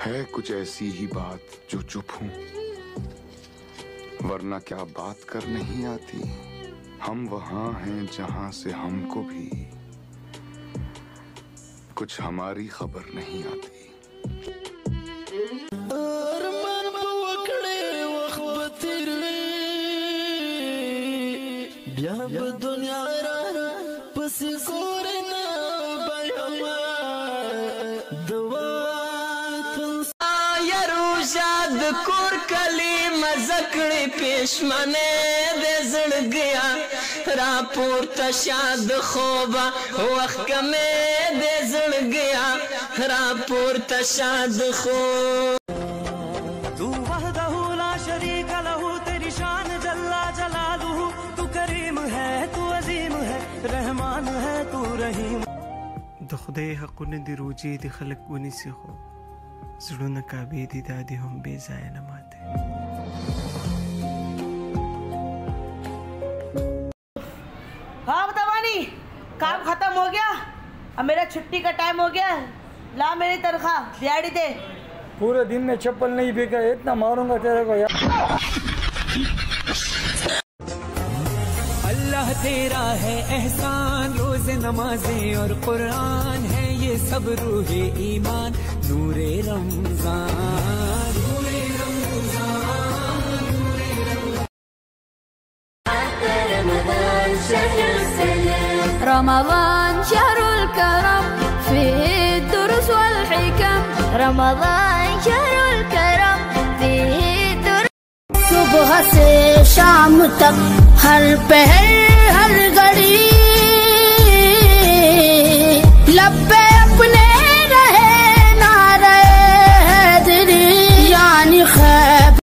है कुछ ऐसी ही बात जो चुप हूं, वरना क्या बात कर नहीं आती। हम वहां हैं जहां से हमको भी कुछ हमारी खबर नहीं आती। kur kalima zakli peshmane de zड़ gaya rapur tashad khoba wakh kame de zड़ gaya rapur tashad khoba tu wahdahu la sharika lahu teri shan jalla jalaluhu tu kareem hai tu azim hai Rahman है तू रहीम। د خدای حقونه دی روجي دی خلق ونیسي خو زړونه کعبې دي دادي هم بې ځایه نه ماته। हाँ बतावानी, काम खत्म हो गया, अब मेरा छुट्टी का टाइम हो गया। ला मेरी तनख्वाह, दिहाड़ी दे। पूरे दिन में चप्पल नहीं फेंका, इतना मारूंगा तेरे को यार। अल्लाह तेरा है एहसान, रोज़ नमाज़ें और कुरान है ये सब रूहे ईमान। नूरे रमज़ान नूरे रमज़ान नूरे रमज़ान। रमज़ान शहरुल करम फीह दुरूस वल हिकम। रमज़ान शहरुल करम फीह दुरूस। सुबह से शाम तक हर पहर हर घड़ी लब्बे